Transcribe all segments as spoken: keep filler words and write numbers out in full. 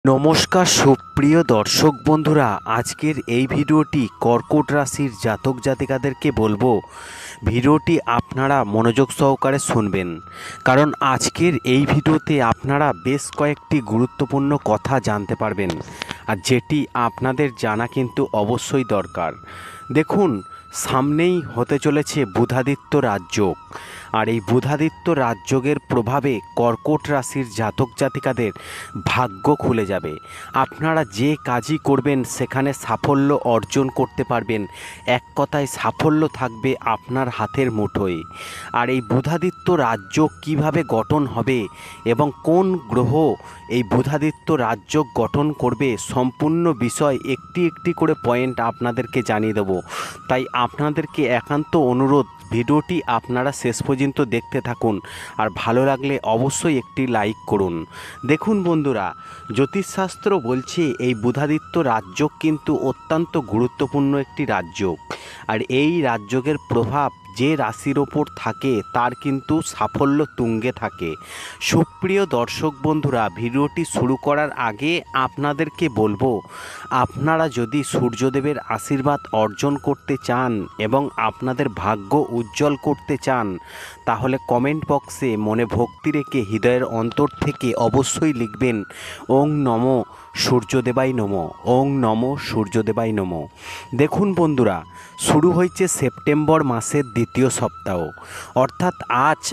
নমস্কার সুপ্রিয় দর্শক বন্ধুরা, আজকের এই ভিডিওটি কর্কট রাশির জাতক জাতিকাদেরকে বলবো। ভিডিওটি আপনারা মনোযোগ সহকারে শুনবেন, কারণ আজকের এই ভিডিওতে আপনারা বেশ কয়েকটি গুরুত্বপূর্ণ কথা জানতে পারবেন, আর যেটি আপনাদের জানা কিন্তু অবশ্যই দরকার। দেখুন, সামনেই হতে চলেছে বুধাদিত্য রাজযোগ, আর এই বুধাদিত্য রাজযোগের প্রভাবে কর্কট রাশির জাতক জাতিকাদের ভাগ্য খুলে যাবে। আপনারা যে কাজই করবেন সেখানে সাফল্য অর্জন করতে পারবেন। এক কথায় সাফল্য থাকবে আপনার হাতের মুঠোয়। আর এই বুধাদিত্য রাজযোগ কিভাবে গঠন হবে এবং কোন গ্রহ এই বুধাদিত্য রাজযোগ গঠন করবে, সম্পূর্ণ বিষয় একটি একটি করে পয়েন্ট আপনাদেরকে জানিয়ে দেব। তাই আপনাদেরকে একান্ত অনুরোধ, ভিডিওটি আপনারা শেষ পর্যন্ত দেখতে থাকুন, আর ভালো লাগলে অবশ্যই একটি লাইক করুন। দেখুন বন্ধুরা, জ্যোতিষশাস্ত্র বলছে এই বুধাদিত্য রাজযোগ কিন্তু অত্যন্ত গুরুত্বপূর্ণ একটি রাজযোগ, আর এই রাজযোগের প্রভাব যে রাশির ওপর থাকে তার কিন্তু সাফল্য তুঙ্গে থাকে। সুপ্রিয় দর্শক বন্ধুরা, ভিডিওটি শুরু করার আগে আপনাদেরকে বলবো, আপনারা যদি সূর্যদেবের আশীর্বাদ অর্জন করতে চান এবং আপনাদের ভাগ্য উজ্জ্বল করতে চান, তাহলে কমেন্ট বক্সে মনে ভক্তি রেখে হৃদয়ের অন্তর থেকে অবশ্যই লিখবেন ওং নমো সূর্যদেবাই নমঃ, ওং নমো সূর্যদেবাই নমঃ। দেখুন বন্ধুরা, শুরু হয়েছে সেপ্টেম্বর মাসের দ্বিতীয় সপ্তাহ, অর্থাৎ আজ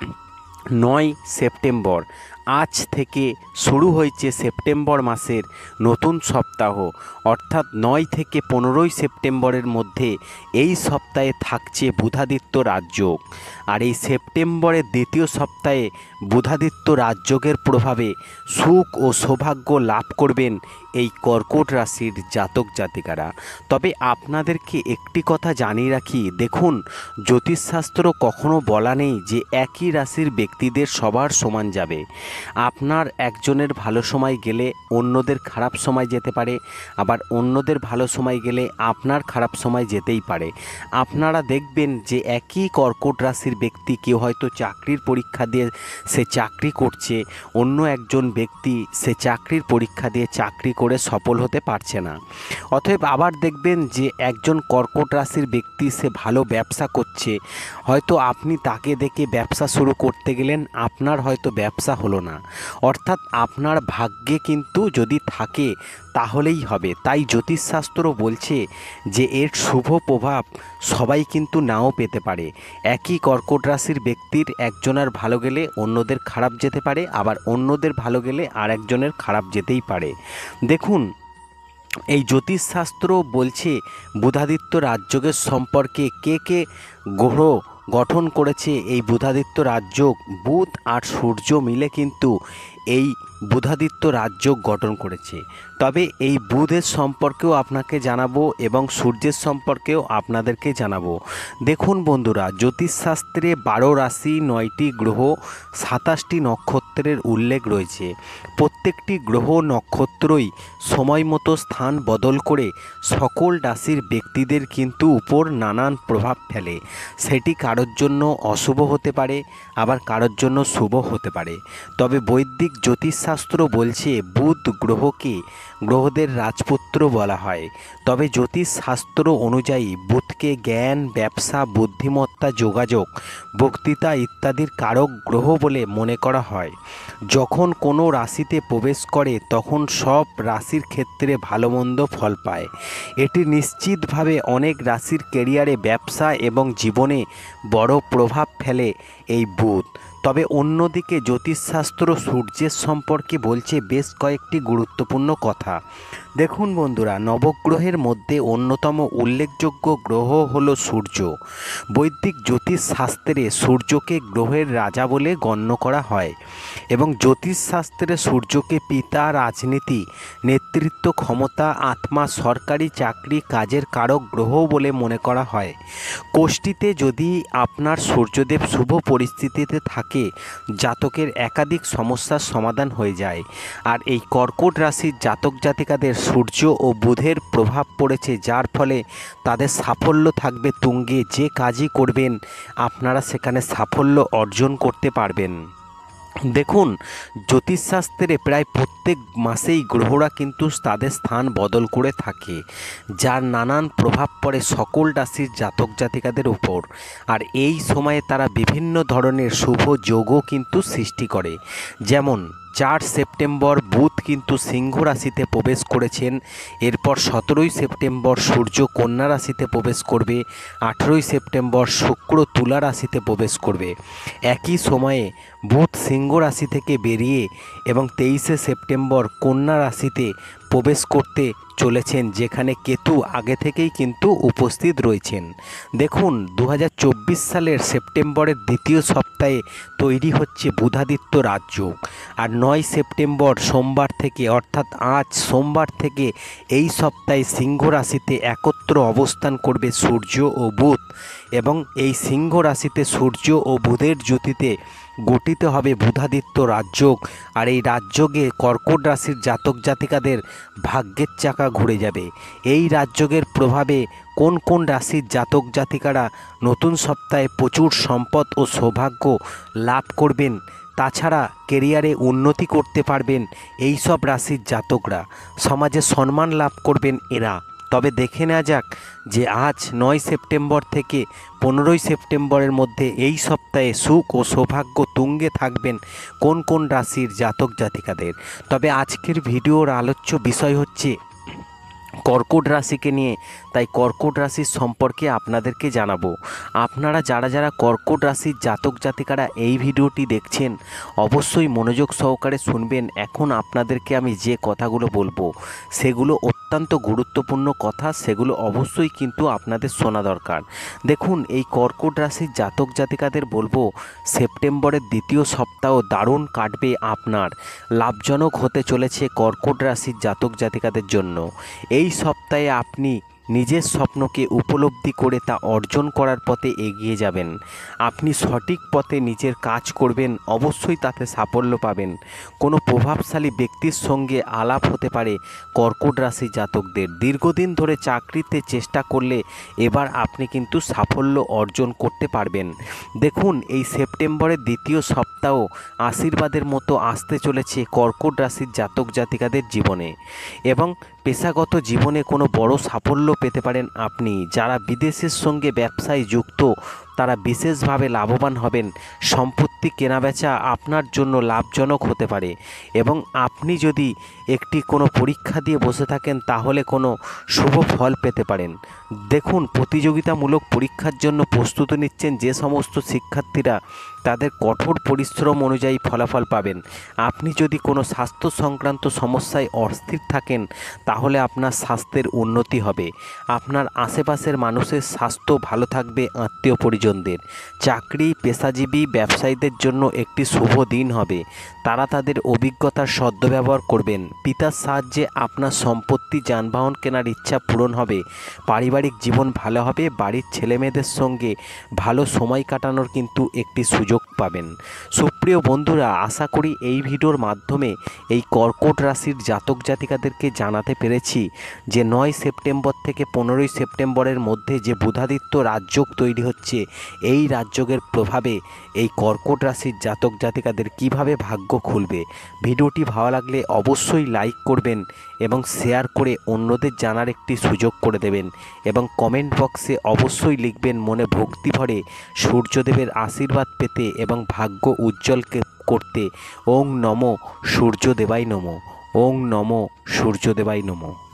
নয় সেপ্টেম্বর। আজ থেকে শুরু হয়েছে সেপ্টেম্বর মাসের নতুন সপ্তাহ, অর্থাৎ নয় থেকে পনেরোই সেপ্টেম্বরের মধ্যে এই সপ্তাহে থাকছে বুধাদিত্য রাজযোগ। আর এই সেপ্টেম্বরের দ্বিতীয় সপ্তাহে বুধাদিত্য রাজযোগের প্রভাবে সুখ ও সৌভাগ্য লাভ করবেন এই কর্কট রাশির জাতক জাতিকারা। তবে আপনাদেরকে একটি কথা জানিয়ে রাখি, দেখুন, জ্যোতিষশাস্ত্র কখনো বলা নেই যে একই রাশির ব্যক্তিদের সবার সমান যাবে। আপনার একজনের ভালো সময় গেলে অন্যদের খারাপ সময় যেতে পারে, আবার অন্যদের ভালো সময় গেলে আপনার খারাপ সময় যেতেই পারে। আপনারা দেখবেন যে একই কর্কট রাশির ব্যক্তি, কেউ হয়তো চাকরির পরীক্ষা দিয়ে সে চাকরি করছে, অন্য একজন ব্যক্তি সে চাকরির পরীক্ষা দিয়ে চাকরি করে সফল হতে পারছে না। অতএব আবার দেখবেন যে একজন কর্কট রাশির ব্যক্তি সে ভালো ব্যবসা করছে, হয়তো আপনি তাকে দেখে ব্যবসা শুরু করতে গেলেন, আপনার হয়তো ব্যবসা হলো না। অর্থাৎ আপনার ভাগ্যে কিন্তু যদি থাকে তাহলেই হবে। তাই জ্যোতিষশাস্ত্র বলছে যে এর শুভ প্রভাব সবাই কিন্তু নাও পেতে পারে। একই কর্কট রাশির ব্যক্তির একজনের ভালো গেলে অন্যদের খারাপ যেতে পারে, আবার অন্যদের ভালো গেলে আর একজনের খারাপ যেতেই পারে। দেখুন, এই জ্যোতিষশাস্ত্র বলছে বুধাদিত্য রাজযোগের সম্পর্কে কে কে গ্রহ গঠন করেছে এই বুধাদিত্য রাজযোগ। বুধ আর সূর্য মিলে কিন্তু এই বুধাদিত্য রাজযোগ গঠন করেছে। তবে এই বুধের সম্পর্কেও আপনাকে জানাবো এবং সূর্যের সম্পর্কেও আপনাদেরকে জানাবো। দেখুন বন্ধুরা, জ্যোতিষশাস্ত্রে বারো রাশি, নয়টি গ্রহ, সাতাশটি নক্ষত্রের উল্লেখ রয়েছে। প্রত্যেকটি গ্রহ নক্ষত্রই সময় মতো স্থান বদল করে সকল রাশির ব্যক্তিদের কিন্তু উপর নানান প্রভাব ফেলে। সেটি কারোর জন্য অশুভ হতে পারে, আবার কারোর জন্য শুভ হতে পারে। তবে বৈদিক জ্যোতিষশাস্ত্র বলছে বুধ গ্রহকে গ্রহদের রাজপুত্র বলা হয়। তবে জ্যোতিষশাস্ত্র অনুযায়ী বুধকে জ্ঞান, ব্যবসা, বুদ্ধিমত্তা, যোগাযোগ, বক্তৃতা ইত্যাদির কারক গ্রহ বলে মনে করা হয়। যখন কোনো রাশিতে প্রবেশ করে তখন সব রাশির ক্ষেত্রে ভালো মন্দ ফল পায়। এটি নিশ্চিতভাবে অনেক রাশির ক্যারিয়ারে, ব্যবসা এবং জীবনে বড় প্রভাব ফেলে এই বুধ। তবে অন্যদিকে জ্যোতিষশাস্ত্র সূর্যের সম্পর্কে বলছে বেশ কয়েকটি গুরুত্বপূর্ণ কথা। দেখুন বন্ধুরা, নবগ্রহের মধ্যে অন্যতম উল্লেখযোগ্য গ্রহ হলো সূর্য। বৈদিক জ্যোতিষশাস্ত্রে সূর্যকে গ্রহের রাজা বলে গণ্য করা হয় এবং জ্যোতিষশাস্ত্রে সূর্যকে পিতা, রাজনীতি, নেতৃত্ব ক্ষমতা, আত্মা, সরকারি চাকরি, কাজের কারক গ্রহ বলে মনে করা হয়। কোষ্ঠীতে যদি আপনার সূর্যদেব শুভ পরিস্থিতিতে থাকে, জাতকের একাধিক সমস্যার সমাধান হয়ে যায়। আর এই কর্কট রাশির জাতক জাতিকাদের সূর্য ও বুধের প্রভাব পড়েছে, যার ফলে তাদের সাফল্য থাকবে তুঙ্গে। যে কাজই করবেন আপনারা সেখানে সাফল্য অর্জন করতে পারবেন। দেখুন, জ্যোতিষশাস্ত্রে প্রায় প্রত্যেক মাসেই গ্রহরা কিন্তু তাদের স্থান বদল করে থাকে, যার নানান প্রভাব পড়ে সকল রাশির জাতক জাতিকাদের উপর। আর এই সময়ে তারা বিভিন্ন ধরনের শুভ যোগও কিন্তু সৃষ্টি করে। যেমন চার সেপ্টেম্বর বুধ কিন্তু সিংহ রাশিতে প্রবেশ করেছেন। এরপর সতেরোই সেপ্টেম্বর সূর্য কন্যা রাশিতে প্রবেশ করবে। আঠেরোই সেপ্টেম্বর শুক্র তুলা রাশিতে প্রবেশ করবে। একই সময়ে বুধ সিংহ রাশি থেকে বেরিয়ে এবং তেইশে সেপ্টেম্বর কন্যা রাশিতে প্রবেশ করতে চলেছেন, যেখানে কেতু আগে থেকেই কিন্তু উপস্থিত রয়েছেন। দেখুন, দু হাজার চব্বিশ সালের সেপ্টেম্বরের দ্বিতীয় সপ্তাহে তৈরি হচ্ছে বুধাদিত্য রাজযোগ। আর নয় সেপ্টেম্বর সোমবার থেকে, অর্থাৎ আজ সোমবার থেকে এই সপ্তাহে সিংহ রাশিতে একত্র অবস্থান করবে সূর্য ও বুধ, এবং এই সিংহ রাশিতে সূর্য ও বুধের জ্যোতিতে গঠিত হবে বুধাদিত্য রাজযোগ। আর এই রাজযোগে কর্কট রাশির জাতক জাতিকাদের ভাগ্যের চাকা ঘুরে যাবে। এই রাজযোগের প্রভাবে কোন কোন রাশির জাতক জাতিকারা নতুন সপ্তাহে প্রচুর সম্পদ ও সৌভাগ্য লাভ করবেন, তাছাড়া কেরিয়ারে উন্নতি করতে পারবেন এই সব রাশির জাতকরা, সমাজে সম্মান লাভ করবেন এরা। তবে দেখে নেওয়া যাক যে আজ নয় সেপ্টেম্বর থেকে পনেরোই সেপ্টেম্বরের মধ্যে এই সপ্তাহে সুখ ও সৌভাগ্য তুঙ্গে থাকবেন কোন কোন রাশির জাতক জাতিকাদের। তবে আজকের ভিডিওর আলোচ্য বিষয় হচ্ছে কর্কট রাশিকে নিয়ে, তাই কর্কট রাশির সম্পর্কে আপনাদেরকে জানাবো। আপনারা যারা যারা কর্কট রাশির জাতক জাতিকারা এই ভিডিওটি দেখছেন, অবশ্যই মনোযোগ সহকারে শুনবেন। এখন আপনাদেরকে আমি যে কথাগুলো বলবো সেগুলো অত্যন্ত গুরুত্বপূর্ণ কথা, সেগুলো অবশ্যই কিন্তু আপনাদের শোনা দরকার। দেখুন, এই কর্কট রাশির জাতক জাতিকাদের বলবো, সেপ্টেম্বরের দ্বিতীয় সপ্তাহ দারুণ কাটবে আপনার, লাভজনক হতে চলেছে কর্কট রাশির জাতক জাতিকাদের জন্য। এই এই সপ্তাহে আপনি নিজের স্বপ্নকে উপলব্ধি করে তা অর্জন করার পথে এগিয়ে যাবেন। আপনি সঠিক পথে নিজের কাজ করবেন, অবশ্যই তাতে সাফল্য পাবেন। কোনো প্রভাবশালী ব্যক্তির সঙ্গে আলাপ হতে পারে কর্কট রাশি জাতকদের। দীর্ঘদিন ধরে চাকরিতে চেষ্টা করলে এবার আপনি কিন্তু সাফল্য অর্জন করতে পারবেন। দেখুন, এই সেপ্টেম্বরের দ্বিতীয় সপ্তাহ আশীর্বাদের মতো আসতে চলেছে কর্কট রাশির জাতক জাতিকাদের জীবনে, এবং পেশাগত জীবনে কোনো বড় সাফল্য পেতে পারেন আপনি। যারা বিদেশের সঙ্গে ব্যবসায় যুক্ত তারা বিশেষভাবে লাভবান হবেন। সম্পত্তি কেনাবেচা আপনার জন্য লাভজনক হতে পারে, এবং আপনি যদি একটি কোনো পরীক্ষা দিয়ে বসে থাকেন তাহলে কোনো শুভ ফল পেতে পারেন। দেখুন, প্রতিযোগিতামূলক পরীক্ষার জন্য প্রস্তুতি নিচ্ছেন যে সমস্ত শিক্ষার্থীরা, তাদের কঠোর পরিশ্রম অনুযায়ী ফলাফল পাবেন। আপনি যদি কোনো স্বাস্থ্য সংক্রান্ত সমস্যায় অস্থির থাকেন তাহলে আপনার স্বাস্থ্যের উন্নতি হবে। আপনার আশেপাশের মানুষের স্বাস্থ্য ভালো থাকবে, আত্মীয় পরিজনদের। চাকরি পেশাজীবী ব্যবসায়ীদের জন্য একটি শুভ দিন হবে, তারা তাদের অভিজ্ঞতার সদ্ব্যবহার করবেন। পিতার সাহায্যে আপনার সম্পত্তি যানবাহন কেনার ইচ্ছা পূরণ হবে। পারিবারিক জীবন ভালো হবে, বাড়ির ছেলেমেয়েদের সঙ্গে ভালো সময় কাটানোর কিন্তু একটি সুযোগ পাবেন। সুপ্রিয় বন্ধুরা, আশা করি এই ভিডিওর মাধ্যমে এই কর্কট রাশির জাতক জাতিকাদেরকে জানাতে পেরেছি যে নয় সেপ্টেম্বর থেকে পনেরোই সেপ্টেম্বরের মধ্যে যে বুধাদিত্য রাজযোগ তৈরি হচ্ছে, এই রাজযোগের প্রভাবে এই কর্কট রাশির জাতক জাতিকাদের কিভাবে ভাগ্য খুলবে। ভিডিওটি ভালো লাগলে অবশ্যই লাইক করবেন এবং শেয়ার করে অন্যদের জানার একটি সুযোগ করে দেবেন, এবং কমেন্ট বক্সে অবশ্যই লিখবেন মনে ভক্তি ভরে সূর্যদেবের আশীর্বাদ পেতে এবং ভাগ্য উজ্জ্বল করতে ওং নমো সূর্যদেবাই নমো, ওং নমো সূর্যদেবাই নমো।